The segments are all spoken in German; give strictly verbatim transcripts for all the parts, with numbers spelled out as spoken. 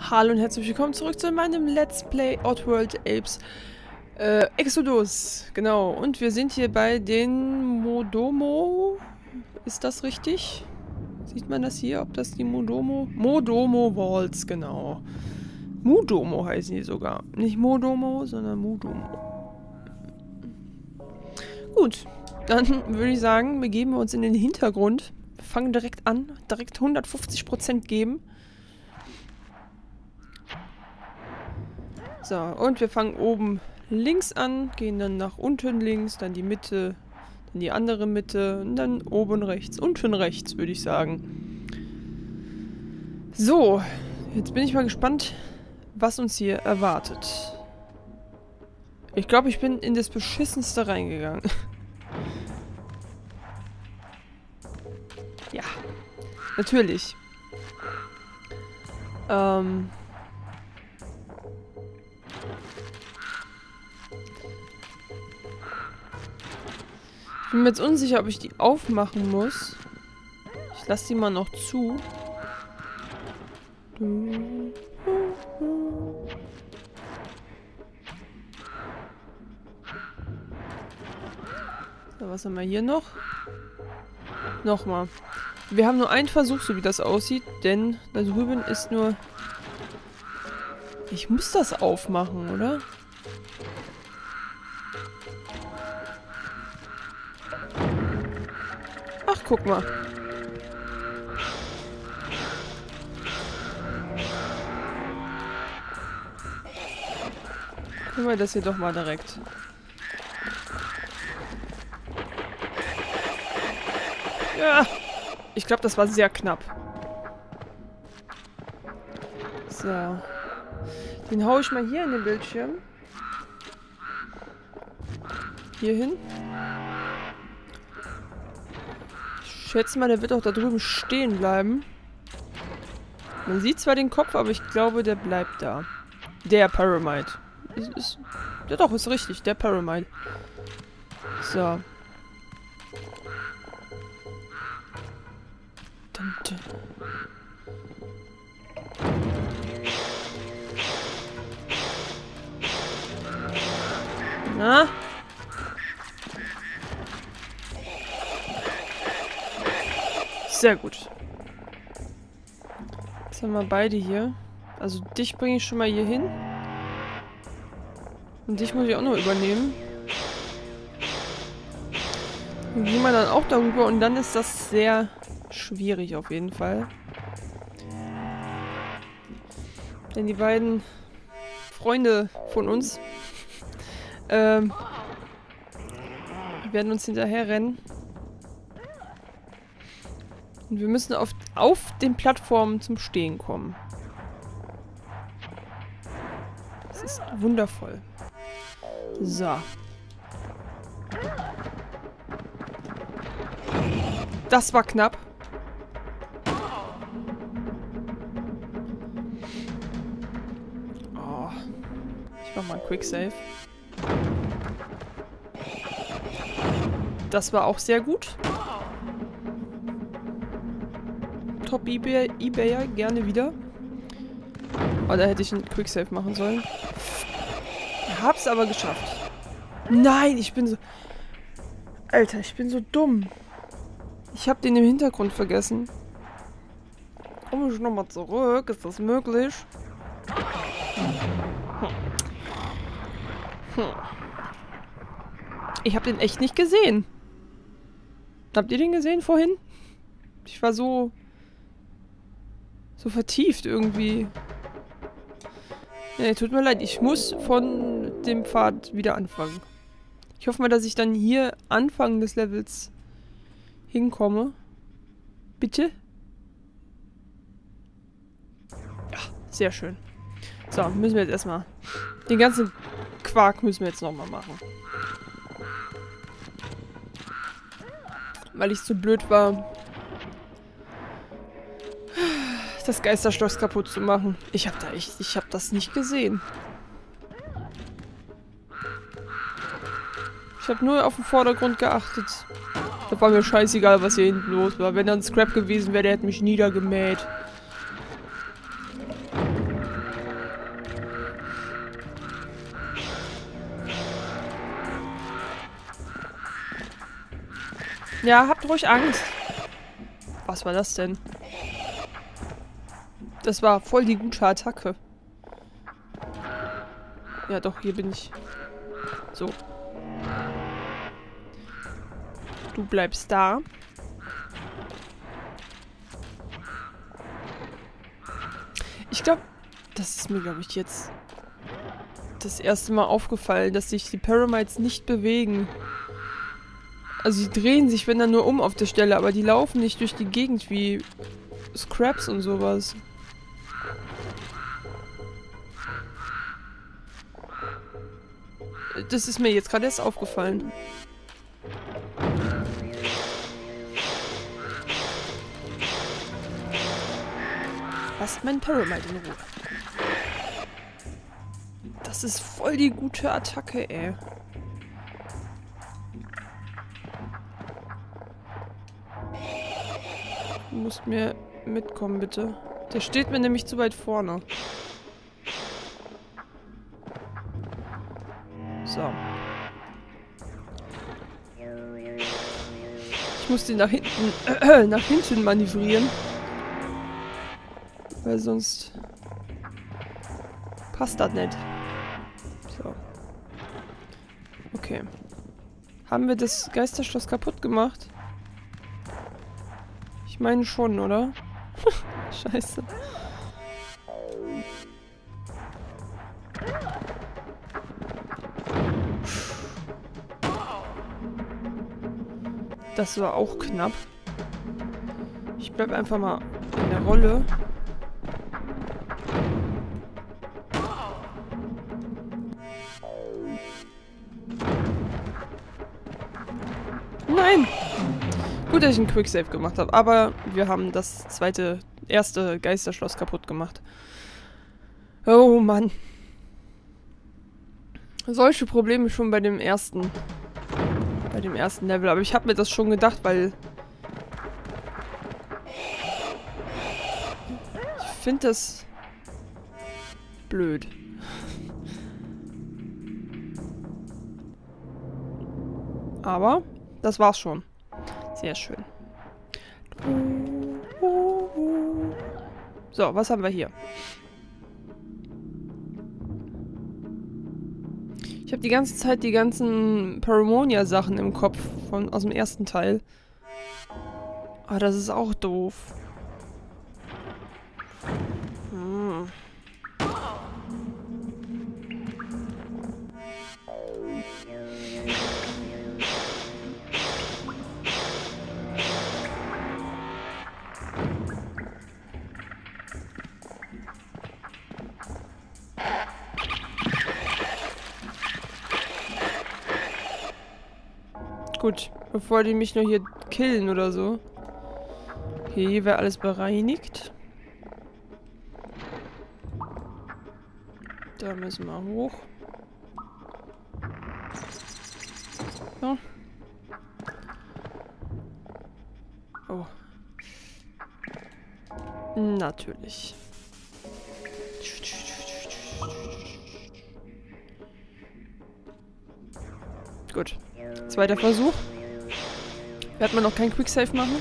Hallo und herzlich willkommen zurück zu meinem Let's Play Oddworld Apes äh, Exodus. Genau, und wir sind hier bei den Modomo. Ist das richtig? Sieht man das hier, ob das die Modomo... Modomo Walls, genau. Mudomo heißen die sogar. Nicht Modomo, sondern Mudomo. Gut, dann würde ich sagen, begeben wir uns in den Hintergrund. Wir fangen direkt an, direkt hundertfünfzig Prozent geben. So, und wir fangen oben links an, gehen dann nach unten links, dann die Mitte, dann die andere Mitte und dann oben rechts, unten rechts, würde ich sagen. So, jetzt bin ich mal gespannt, was uns hier erwartet. Ich glaube, ich bin in das Beschissenste reingegangen. Ja, natürlich. Ähm... Ich bin mir jetzt unsicher, ob ich die aufmachen muss. Ich lasse die mal noch zu. So, was haben wir hier noch? Nochmal. Wir haben nur einen Versuch, so wie das aussieht, denn da drüben ist nur... Ich muss das aufmachen, oder? Ach, guck mal. Gucken wir das hier doch mal direkt. Ja, ich glaube, das war sehr knapp. So. Den haue ich mal hier in den Bildschirm. Hier hin. Ich schätze mal, der wird auch da drüben stehen bleiben. Man sieht zwar den Kopf, aber ich glaube, der bleibt da. Der Paramite. Ist, ist, ja doch, ist richtig. Der Paramite. So. Dun, dun. Na? Sehr gut. Jetzt haben wir beide hier. Also dich bringe ich schon mal hier hin. Und dich muss ich auch noch übernehmen. Und gehen wir dann auch darüber und dann ist das sehr schwierig auf jeden Fall. Denn die beiden Freunde von uns ähm, werden uns hinterher rennen. Und wir müssen auf, auf den Plattformen zum Stehen kommen. Das ist wundervoll. So. Das war knapp. Oh. Ich mach mal einen Quick Save. Das war auch sehr gut. Top eBay, eBayer, gerne wieder. Oh, da hätte ich einen Quicksave machen sollen. Ich hab's aber geschafft. Nein, ich bin so... Alter, ich bin so dumm. Ich hab den im Hintergrund vergessen. Komm ich nochmal zurück? Ist das möglich? Hm. Ich hab den echt nicht gesehen. Habt ihr den gesehen vorhin? Ich war so... so vertieft irgendwie. Nee, tut mir leid. Ich muss von dem Pfad wieder anfangen. Ich hoffe mal, dass ich dann hier Anfang des Levels hinkomme. Bitte? Ja, sehr schön. So, müssen wir jetzt erstmal... Den ganzen Quark müssen wir jetzt nochmal machen. Weil ich zu blöd war... das Geisterschloss kaputt zu machen. Ich hab da echt, ich hab das nicht gesehen. Ich habe nur auf den Vordergrund geachtet. Da war mir scheißegal, was hier hinten los war. Wenn da ein Scrap gewesen wäre, der hätte mich niedergemäht. Ja, habt ruhig Angst. Was war das denn? Das war voll die gute Attacke. Ja doch, hier bin ich. So. Du bleibst da. Ich glaube, das ist mir, glaube ich, jetzt das erste Mal aufgefallen, dass sich die Paramites nicht bewegen. Also die drehen sich, wenn dann nur um auf der Stelle, aber die laufen nicht durch die Gegend wie Scraps und sowas. Das ist mir jetzt gerade erst aufgefallen. Lasst meinen Paramite in Ruhe. Das ist voll die gute Attacke, ey. Du musst mir mitkommen, bitte. Der steht mir nämlich zu weit vorne. So. Ich muss den nach hinten, äh, nach hinten manövrieren. Weil sonst passt das nicht. So. Okay. Haben wir das Geisterschloss kaputt gemacht? Ich meine schon, oder? Scheiße. Das war auch knapp. Ich bleib einfach mal in der Rolle. Nein! Gut, dass ich einen Quicksave gemacht habe, aber wir haben das zweite, erste Geisterschloss kaputt gemacht. Oh Mann. Solche Probleme schon bei dem ersten. Bei dem ersten Level, aber ich habe mir das schon gedacht, weil ich finde das blöd. Aber das war's schon. Sehr schön. So, was haben wir hier? Ich habe die ganze Zeit die ganzen Paramonia-Sachen im Kopf von, aus dem ersten Teil. Ah, das ist auch doof. Hm. Gut, bevor die mich nur hier killen oder so. Okay, hier wäre alles bereinigt. Da müssen wir hoch. So. Oh. Natürlich. Gut. Zweiter Versuch. Wird man noch kein Quicksave machen.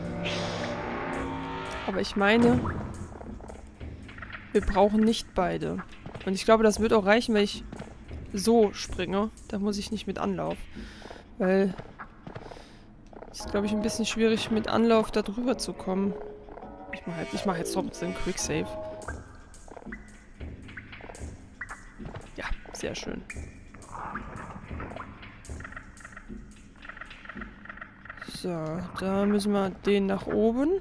Aber ich meine, wir brauchen nicht beide. Und ich glaube, das wird auch reichen, wenn ich so springe. Da muss ich nicht mit Anlauf. Weil es ist, glaube ich, ein bisschen schwierig, mit Anlauf da drüber zu kommen. Ich mache halt, ich mache jetzt trotzdem Quicksave. Ja, sehr schön. So, da müssen wir den nach oben.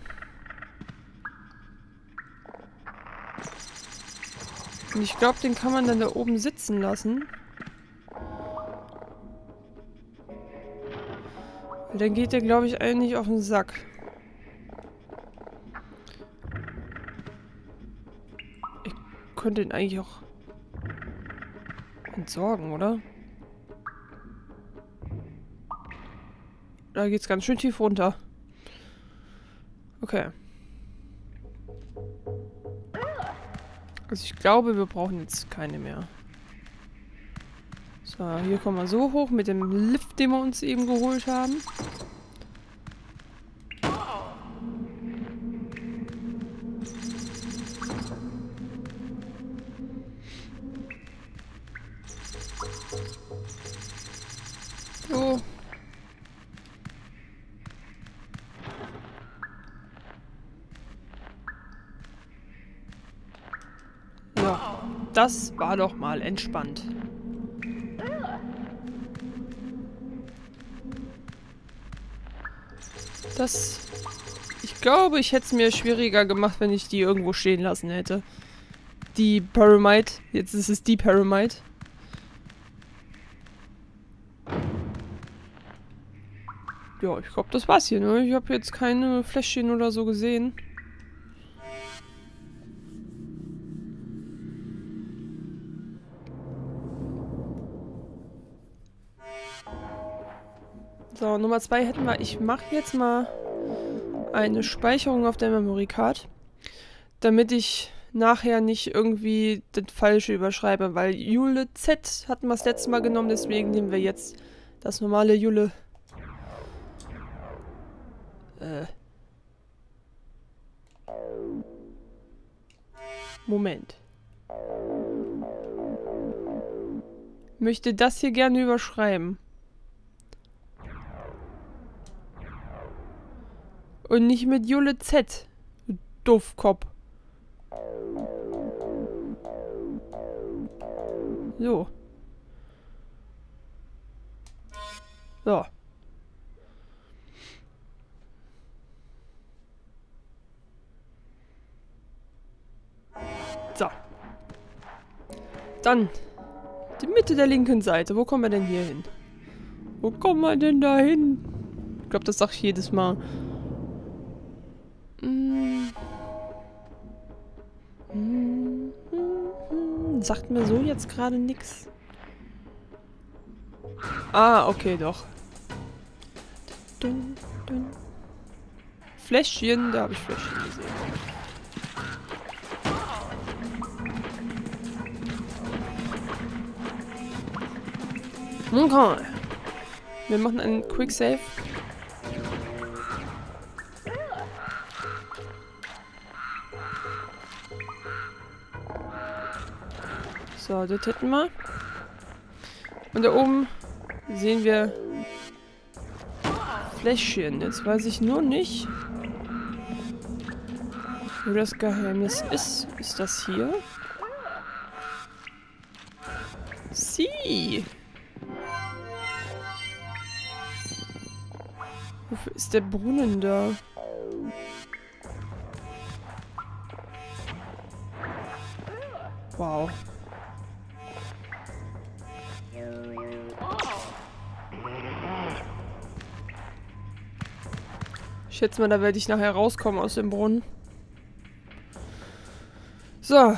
Und ich glaube, den kann man dann da oben sitzen lassen. Und dann geht der, glaube ich, eigentlich auf den Sack. Ich könnte ihn eigentlich auch entsorgen, oder? Da geht's ganz schön tief runter. Okay. Also ich glaube, wir brauchen jetzt keine mehr. So, hier kommen wir so hoch mit dem Lift, den wir uns eben geholt haben. So. Ja, das war doch mal entspannt. Das... Ich glaube, ich hätte es mir schwieriger gemacht, wenn ich die irgendwo stehen lassen hätte. Die Pyramide. Jetzt ist es die Pyramide. Ja, ich glaube, das war's hier, ne? Ich habe jetzt keine Fläschchen oder so gesehen. So, Nummer zwei hätten wir. Ich mache jetzt mal eine Speicherung auf der Memory Card, damit ich nachher nicht irgendwie das Falsche überschreibe, weil Jule Z hatten wir das letzte Mal genommen, deswegen nehmen wir jetzt das normale Jule. Äh. Moment. Möchte das hier gerne überschreiben. Und nicht mit Jule Z. Du Doofkopf. So. So. So. Dann. Die Mitte der linken Seite. Wo kommen wir denn hier hin? Wo kommen wir denn da hin? Ich glaube, das sag ich jedes Mal. Hm. Hm. Hm. Sagt mir so jetzt gerade nichts. Ah, okay, doch. Dun, dun. Fläschchen, da habe ich Fläschchen gesehen. Okay. Wir machen einen Quick Save. So, das hätten wir. Und da oben sehen wir Fläschchen. Jetzt weiß ich nur nicht, wo das Geheimnis ist. Ist das hier? Sie. Wofür ist der Brunnen da? Wow. Ich schätze mal, da werde ich nachher rauskommen aus dem Brunnen. So.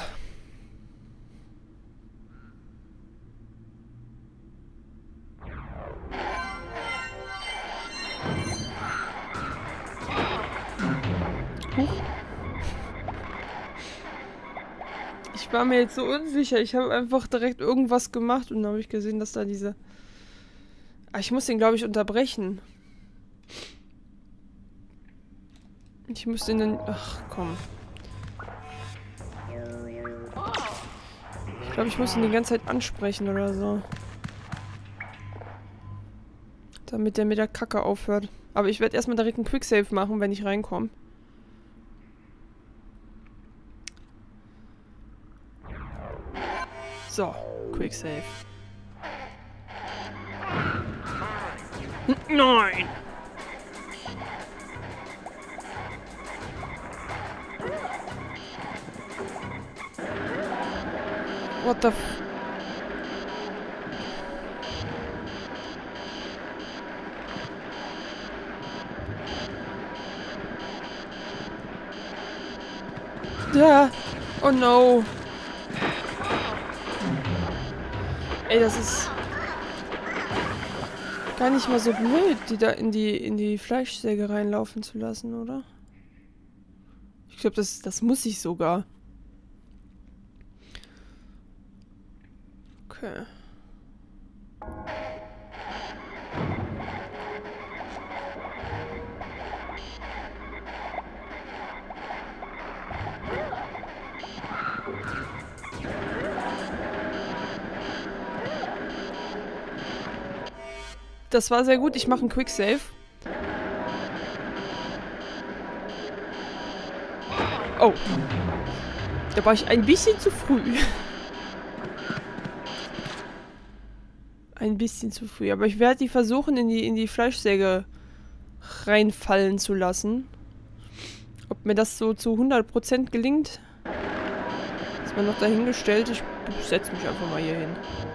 Huch. Ich war mir jetzt so unsicher. Ich habe einfach direkt irgendwas gemacht und dann habe ich gesehen, dass da diese... Ah, ich muss den, glaube ich, unterbrechen. Ich müsste ihn dann... Ach, komm. Ich glaube, ich muss ihn die ganze Zeit ansprechen oder so. Damit der mit der Kacke aufhört. Aber ich werde erstmal direkt einen Quicksave machen, wenn ich reinkomme. So, Quicksave. Nein! What the f... Ja. Oh no. Ey, das ist gar nicht mal so blöd, die da in die in die Fleischsäge reinlaufen zu lassen, oder? Ich glaube, das das muss ich sogar. Okay. Das war sehr gut. Ich mache einen Quick Save. Oh. Da war ich ein bisschen zu früh. Ein bisschen zu früh. Aber ich werde die versuchen, in die, in die Fleischsäge reinfallen zu lassen. Ob mir das so zu hundert Prozent gelingt, ist mir noch dahingestellt. Ich setze mich einfach mal hier hin.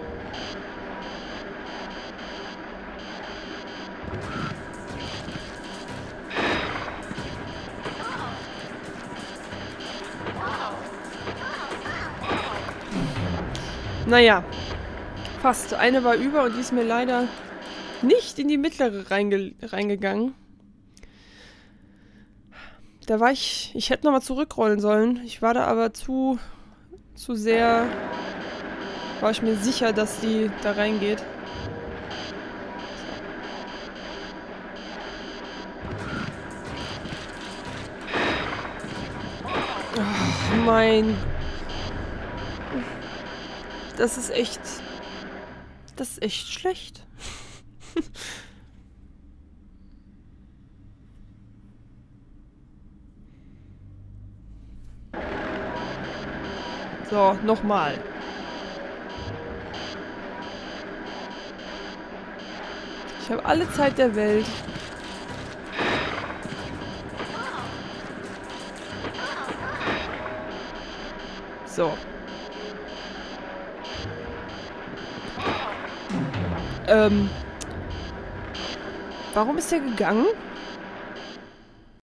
Naja, fast. Eine war über und die ist mir leider nicht in die mittlere reinge reingegangen. Da war ich... Ich hätte nochmal zurückrollen sollen. Ich war da aber zu... zu sehr... War ich mir sicher, dass die da reingeht. Oh, mein... Das ist echt... Das ist echt schlecht. So, nochmal. Ich habe alle Zeit der Welt. So. Ähm. Warum ist er gegangen?